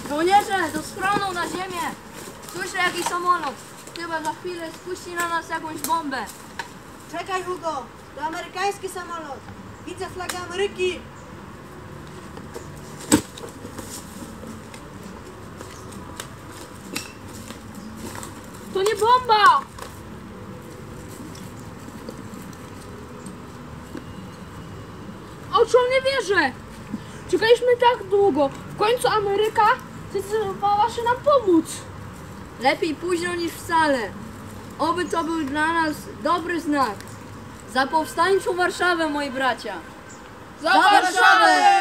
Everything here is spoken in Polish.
Żołnierze, do schronu na ziemię! Słyszę jakiś samolot. Chyba za chwilę spuści na nas jakąś bombę. Czekaj, Hugo! To amerykański samolot! Widzę flagę Ameryki! To nie bomba! Oczom nie wierzę! Czekaliśmy tak długo. W końcu Ameryka zdecydowała się nam pomóc. Lepiej późno niż wcale. Oby to był dla nas dobry znak. Za powstańczą Warszawę, moi bracia! Za Warszawę!